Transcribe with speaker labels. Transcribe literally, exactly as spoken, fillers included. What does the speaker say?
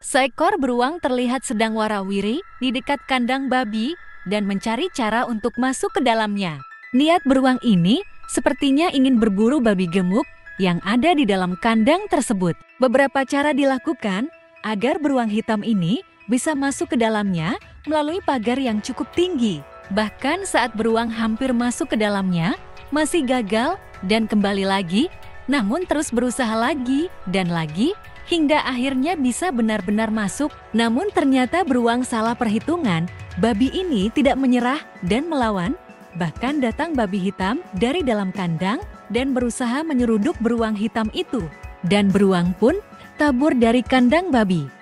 Speaker 1: Seekor beruang terlihat sedang warawiri di dekat kandang babi dan mencari cara untuk masuk ke dalamnya. Niat beruang ini sepertinya ingin berburu babi gemuk yang ada di dalam kandang tersebut. Beberapa cara dilakukan agar beruang hitam ini bisa masuk ke dalamnya melalui pagar yang cukup tinggi. Bahkan saat beruang hampir masuk ke dalamnya, masih gagal dan kembali lagi, namun terus berusaha lagi dan lagi, hingga akhirnya bisa benar-benar masuk. Namun ternyata beruang salah perhitungan. Babi ini tidak menyerah dan melawan. Bahkan datang babi hitam dari dalam kandang dan berusaha menyeruduk beruang hitam itu. Dan beruang pun kabur dari kandang babi.